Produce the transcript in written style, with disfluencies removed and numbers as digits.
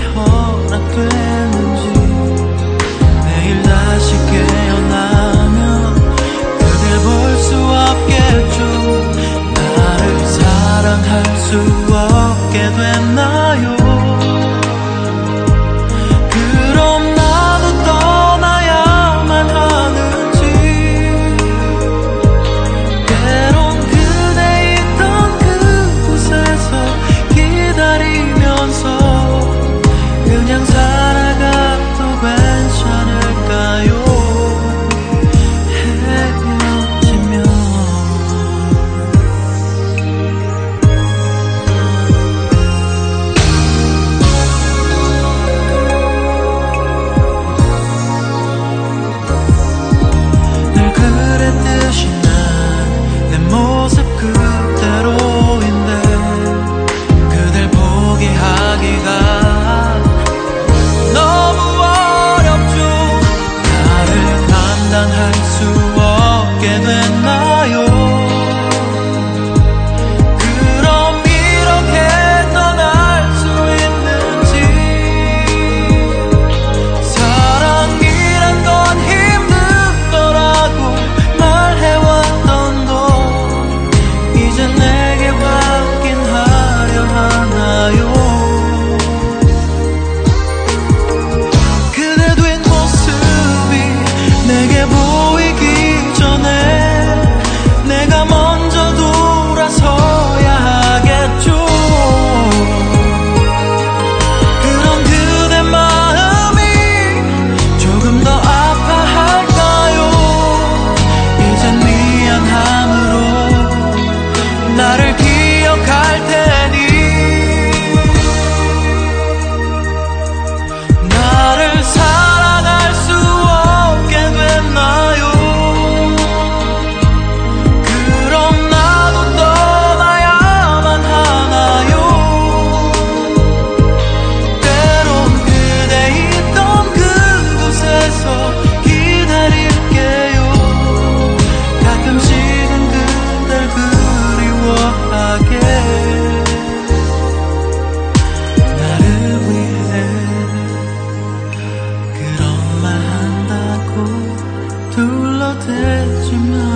허락되는지, 내일 다시 깨어나면 그댈 볼 수 없겠죠. 나를 사랑할 수 없게 됐나요? 그럼 나도 떠나야만 하는지, 때론 그대 있던 그곳에서 기다리면서 그냥 살아가도 괜찮을까요? 헤어지면 늘 그랬듯이 난 내 모습 그대로인데 그댈 포기하기가 너무 어렵죠. 나를 감당할 수 없게 됐나요? 그럼 이렇게 떠날 수 있는지, 사랑이란 건 힘들더라고 말해왔던 너 이제 내게 확인하려 하나요? 그대 뒷모습이 내게 보이기 전에 내가 먼저 돌아서야 하겠죠. 그럼 그대 마음이 조금 더 아파할까요? 이젠 미안함으로 나를 기억할 테니, 나를 사랑할 수 없게 됐나요? 그럼 나도 떠나야만 하나요? 때론 그대 있던 그곳에서 기다릴게요. 가끔씩은 그댈 그리워하게 나를 위해 그런 말 한다고 둘러댔지만